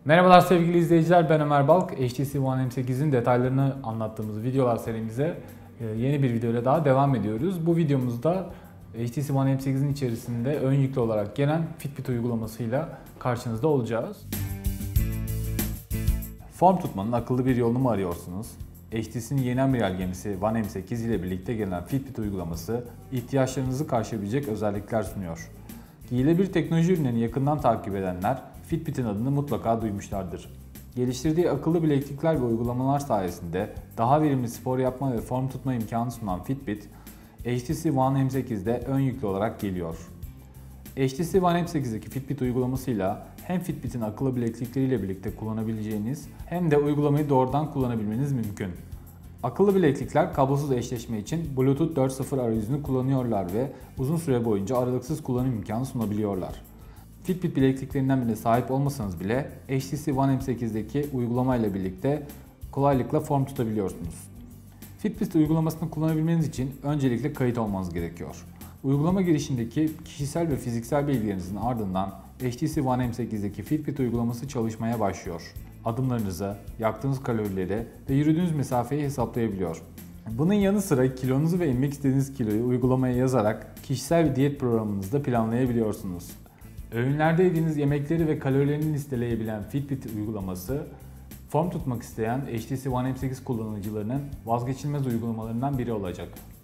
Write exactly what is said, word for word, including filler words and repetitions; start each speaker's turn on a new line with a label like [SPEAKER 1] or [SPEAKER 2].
[SPEAKER 1] Merhabalar sevgili izleyiciler, ben Ömer Balk. H T C One M sekizin detaylarını anlattığımız videolar serimize yeni bir videoyla daha devam ediyoruz. Bu videomuzda H T C One M sekizin içerisinde ön yüklü olarak gelen Fitbit uygulamasıyla karşınızda olacağız. Form tutmanın akıllı bir yolunu mu arıyorsunuz? H T C'nin yeni amiral gemisi One M sekiz ile birlikte gelen Fitbit uygulaması ihtiyaçlarınızı karşılayabilecek özellikler sunuyor. Giyilebilir teknoloji ürünlerini yakından takip edenler Fitbit'in adını mutlaka duymuşlardır. Geliştirdiği akıllı bileklikler ve uygulamalar sayesinde daha verimli spor yapma ve form tutma imkanı sunan Fitbit, H T C One M sekizde ön yüklü olarak geliyor. H T C One M sekizdeki Fitbit uygulamasıyla hem Fitbit'in akıllı bileklikleriyle birlikte kullanabileceğiniz hem de uygulamayı doğrudan kullanabilmeniz mümkün. Akıllı bileklikler kablosuz eşleşme için Bluetooth dört nokta sıfır arayüzünü kullanıyorlar ve uzun süre boyunca aralıksız kullanım imkanı sunabiliyorlar. Fitbit bilekliklerinden birine sahip olmasanız bile H T C One M sekizdeki uygulamayla birlikte kolaylıkla form tutabiliyorsunuz. Fitbit uygulamasını kullanabilmeniz için öncelikle kayıt olmanız gerekiyor. Uygulama girişindeki kişisel ve fiziksel bilgilerinizin ardından H T C One M sekizdeki Fitbit uygulaması çalışmaya başlıyor. Adımlarınızı, yaktığınız kalorileri ve yürüdüğünüz mesafeyi hesaplayabiliyor. Bunun yanı sıra kilonuzu ve inmek istediğiniz kiloyu uygulamaya yazarak kişisel bir diyet programınızda planlayabiliyorsunuz. Öğünlerde yediğiniz yemekleri ve kalorilerini listeleyebilen Fitbit uygulaması, form tutmak isteyen H T C One M sekiz kullanıcılarının vazgeçilmez uygulamalarından biri olacak.